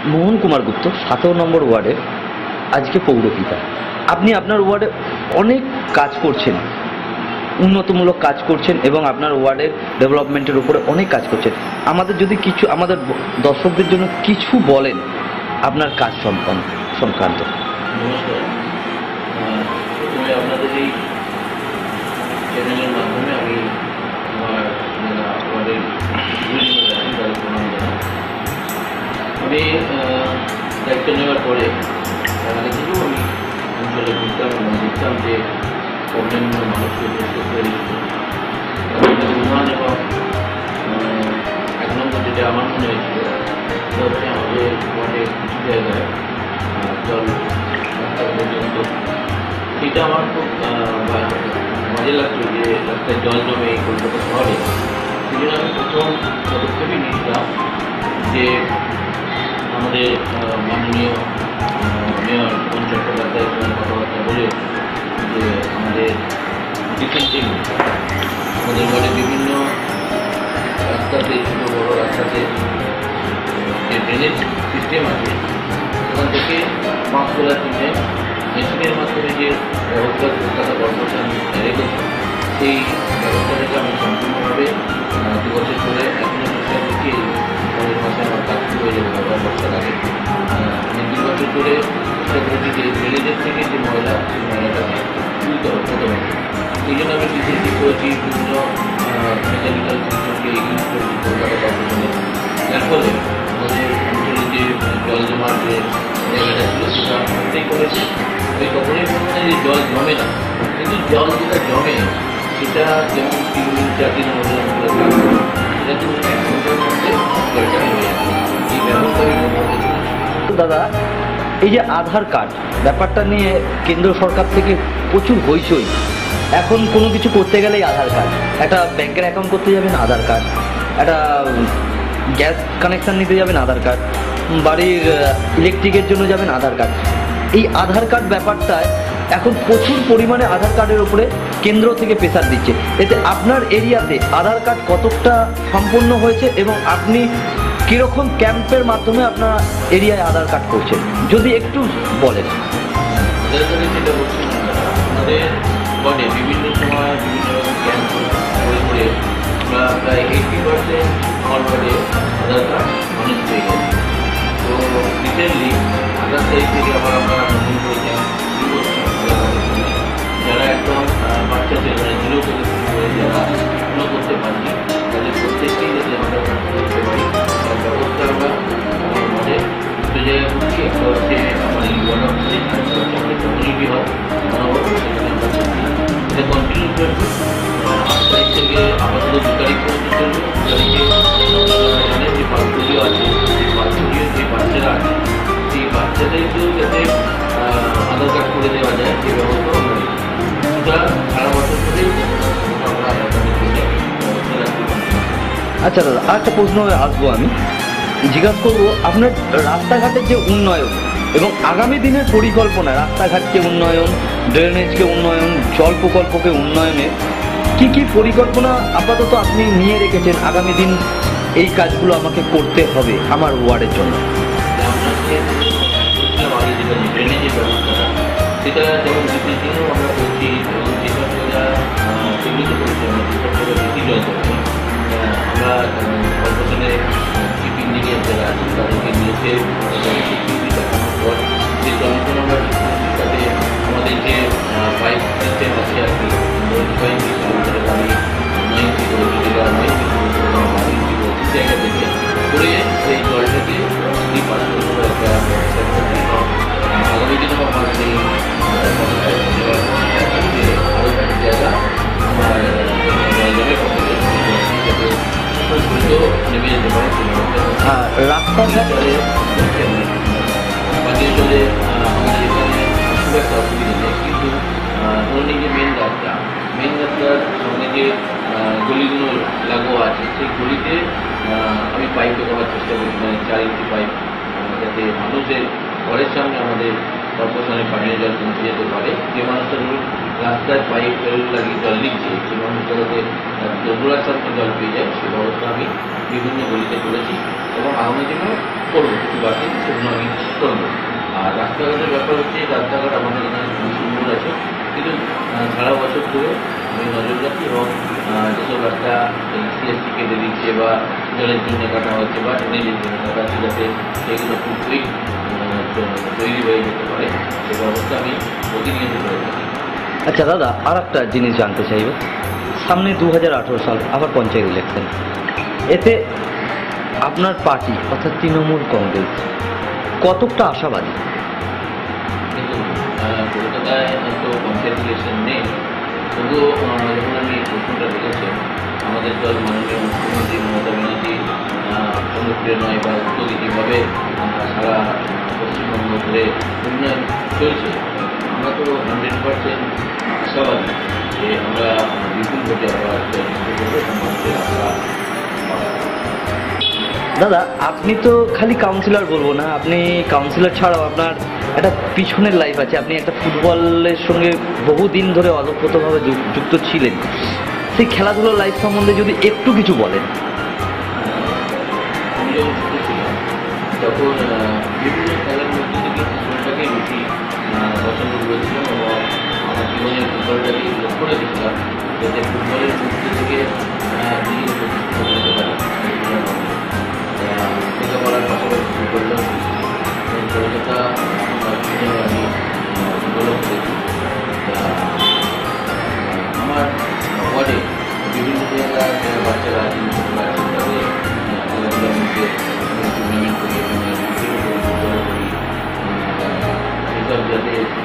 মোহন কুমার গুপ্ত 17 নম্বর ওয়ার্ডের আজকে পৌরপিতা। আপনি আপনার ওয়ার্ডে অনেক কাজ করছেন, উন্নতমূলক কাজ করছেন এবং আপনার ওয়ার্ডের ডেভেলপমেন্টের উপরে অনেক কাজ করছেন। আমাদের যদি কিছু, আমাদের দর্শকদের জন্য কিছু বলেন আপনার কাজ সংক্রান্ত। নমস্কার। প্রথমে আপনাদের এই চ্যানেলের মাধ্যমে আমি আমার ওয়ার্ডের তাদের প্রণাম জানাই। আমি দায়িত্ব নেওয়ার পরে আগে থেকেও আমি অঞ্চলে ঘুরতাম এবং দেখতাম যে প্রবলেমগুলো মানুষকে উপস্থিত হয়ে দিচ্ছে উন্নয়ন। এবং 1 নম্বর যেটা আমার মনে হয়েছিল সেটা হচ্ছে আমাদের ওয়ার্ডে কিছু জায়গায় জল রাস্তা পর্যন্ত, সেটা আমার খুব মজা লাগতো যে রাস্তায় জল জমে এই কলকাতা শহরে। সেই জন্য আমি প্রথম পদক্ষেপই নিয়েছিলাম যে আমাদের মাননীয় মেয়র পঞ্চ চট্টোপাধ্যায়ের সঙ্গে কথাবার্তা বলে যে আমাদের ডিসেন্টিং আমাদের ওয়ার্ডে বিভিন্ন রাস্তাতে, ছোটো বড়ো রাস্তাতে যে ড্রেনেজ সিস্টেম আছে সেখান থেকে পাম্প তোলার জন্য মেশিনের মাধ্যমে যে ব্যবস্থা কলকাতা কর্পোরেশন রেখেছে, সেই ব্যবস্থাটাকে আমি সম্পূর্ণভাবে 2 বছর ধরে এখনও চেষ্টা করছি। পরের মাসে আমার কাজ শুরু হয়ে যাবে, আবার বর্ষার আগে। আমি 2 বছর ধরে চেষ্টা করেছি যে ড্রেনেজের থেকে যে ময়লা, সেই ময়লাটাকে তুলতে হবে প্রথমে। সেই জন্য আমি ডিসিএসি করেছি, বিভিন্ন মেকানিক্যাল সিস্টেমকে ইউজ করেছি কলকাতা কর্পোরেশনে। যার ফলে আমাদের অঞ্চলে যে জল জমার যে জায়গাটা ছিল সেটা অনেকটাই করেছে। ওই কখনোই বলবো না যে জল জমে না, কিন্তু জল যেটা জমে সেটা যেমন 3 দিন 4 দিনের মধ্যে সেটা কিন্তু 1 ঘন্টার মধ্যে জলটা নেমে যাবে। এই ব্যবস্থা আমি করতে। দাদা, এই যে আধার কার্ড ব্যাপারটা নিয়ে কেন্দ্র সরকার থেকে প্রচুর হইচই। এখন কোনো কিছু করতে গেলেই আধার কার্ড, একটা ব্যাংকের অ্যাকাউন্ট করতে যাবেন আধার কার্ড, একটা গ্যাস কানেকশান নিতে যাবেন আধার কার্ড, বাড়ির ইলেকট্রিকের জন্য যাবেন আধার কার্ড। এই আধার কার্ড ব্যাপারটায় এখন প্রচুর পরিমাণে আধার কার্ডের উপরে কেন্দ্র থেকে প্রেসার দিচ্ছে। এতে আপনার এরিয়াতে আধার কার্ড কতটা সম্পন্ন হয়েছে এবং আপনি কীরকম ক্যাম্পের মাধ্যমে আপনার এরিয়ায় আধার কার্ড করছেন যদি একটু বলেন। আমাদের ওয়ার্ডে বিভিন্ন সময় বিভিন্ন রকম ক্যাম্প করে প্রায় 80% আমার ওয়ার্ডে আধার কার্ড মানুষ পেয়ে গেছে। তো রিসেন্টলি 18 তারিখ থেকে আবার আমরা নতুন করে ক্যাম্প শুরু করছি। যারা একদম বাচ্চা ছেলে 0 থেকে শুরু করে যারা এখনো করতে পারেনি তাদের প্রত্যেককেই যাতে আমরা করতে পারি তার ব্যবস্থা আমরা আমার মনে 2 জায়গায় করছি। একটা হচ্ছে আমার এই ওয়ার্ড অফিসে, একটা কমিউনিটি হল মনোবল, সেখানে আমরা করছি। এটা কন্টিনিউ করবো। 8 তারিখ থেকে আপাতত 2 তারিখ পর্যন্ত চলবে। 2 তারিখে জানেন যে পার্কগুলিও আছে, সেই পার্কগুলিও যে বাচ্চারা আছে সেই বাচ্চাদেরকেও যাতে আধার কার্ড করে দেওয়া যায় সেই ব্যবস্থাও আমরা নিই। সেটা সারা বছর ধরেই আমরা আধার কার্ডের জন্য ব্যবস্থা রাখতে পারি। আচ্ছা দাদা, আর একটা প্রশ্ন আসবো, আমি জিজ্ঞাসা করবো আপনার রাস্তাঘাটের যে উন্নয়ন এবং আগামী দিনের পরিকল্পনা, রাস্তাঘাটকে উন্নয়ন, ড্রেনেজকে উন্নয়ন, জল প্রকল্পকে উন্নয়নে কি কি পরিকল্পনা আপাতত আপনি নিয়ে রেখেছেন? আগামী দিন এই কাজগুলো আমাকে করতে হবে আমার ওয়ার্ডের জন্য। যেটা ড্রেনেজের ব্যবস্থাটা সেটা যেমন ডিসিশনও আমরা করছি এবং যেসব জায়গা সেগুলো করছি আমরা, যেসব জায়গা বেশি জল করছি আমরা কর্পোরেশনের চিফ ইঞ্জিনিয়ার যারা আছেন তাদেরকে নিয়েছে দেখানোর পর যে সলিউশন আমরা তাতে আমাদের যে পাইপ সিস্টেম আছে আর কি, 9 ইঞ্চি আমাদের বাড়ি 9 ইঞ্চি করে যেটা 9 ইঞ্চি বাড়ি জায়গা থেকে করে সেই জলটাকে এই পাশে একটা আগামী দিনে আমার সেই আরও জায়গা আমার জলের পক্ষে যাতে খুব দ্রুত নেমে যেতে পারে রাস্তাঘাট পানীয় জলে আমাদের এখানে খুব একটা অসুবিধা নেই। কিন্তু ধরুন এই যে মেন রাস্তার সঙ্গে যে গলিগুলো লাগোয়া আছে সেই গলিতে আমি পাইপ ঢোকাবার চেষ্টা করি, মানে 4 ইঞ্চি পাইপ, যাতে মানুষের ঘরের সামনে আমাদের কর্পোরেশনের পানীয় জল পৌঁছে যেতে পারে। যে মানুষটা ধরুন রাস্তায় পাইপ লাগিয়ে জল নিচ্ছে, সেই মানুষটা যাতে দোবরার সাথে জল পেয়ে যায়, সে ব্যবস্থা আমি বিভিন্ন গলিতে করেছি এবং আগামী দিনেও করবো। কিছু বাকি সেগুলো আমি করবো। আর রাস্তাঘাটের ব্যাপার হচ্ছে, রাস্তাঘাট আমাদের এখানে খুবই সুন্দর আছে, কিন্তু সারা বছর ধরে আমি নজর রাখি এবং যেসব রাস্তা সিএসসি কেটে দিচ্ছে বা জলের জন্য কাটা হচ্ছে বা ড্রেনেজের জন্য কাটা হচ্ছে, যাতে সেগুলো খুব কুইক তৈরি হয়ে যেতে পারে, সে ব্যবস্থা আমি প্রতিনিয়ত করে থাকি। আচ্ছা দাদা, আর একটা জিনিস জানতে চাইব, সামনে 2018 সাল আবার পঞ্চায়েত ইলেকশন, এতে আপনার পার্টি অর্থাৎ তৃণমূল কংগ্রেস কতটা আশাবাদী? কিন্তু কলকাতায় তো পঞ্চায়েত ইলেকশন নেই, তবুও যখন আমি এই প্রশ্নটা দেখেছি, আমাদের দল মাননীয় মুখ্যমন্ত্রী মমতা ব্যানার্জি অনুপ্রেরণায় বা উদ্যোগীভাবে সারা পশ্চিমবঙ্গ ধরে উন্নয়ন চলছে। আমরা তো 100% আশাবাদী যে আমরা বিপুল ভোটে আবার জিততে পারবো এবং মানুষের আশা। দাদা, আপনি তো খালি কাউন্সিলর বলবো না, আপনি কাউন্সিলর ছাড়াও আপনার একটা পিছনের লাইফ আছে। আপনি একটা ফুটবলের সঙ্গে বহুদিন ধরে অতপ্রতভাবে যুক্ত ছিলেন। সেই খেলাধুলার লাইফ সম্বন্ধে যদি একটু কিছু বলেন। আমি যখন ছোটো ছিলাম তখন বিভিন্ন খেলার মধ্যে থেকে ফুটবলটাকে বেশি পছন্দ করেছিলাম এবং আমার জীবনে ফুটবলটাকে লক্ষ্য রেখেছিলাম যাতে ফুটবলের মধ্যে থেকে নিজেকে প্রতিষ্ঠিত করতে পারি। লেখাপড়ার পাশাপাশি ফুটবলটাও এবং কলকাতা আমি ফুটবলও করেছি। আমার ওয়ার্ডে বিভিন্ন জায়গায় বাচ্চারা ছোটরা আছে, তাদের খেলাধুলার মধ্যে টুর্নামেন্ট করি এবং ফুটবল করি, এসব যাতে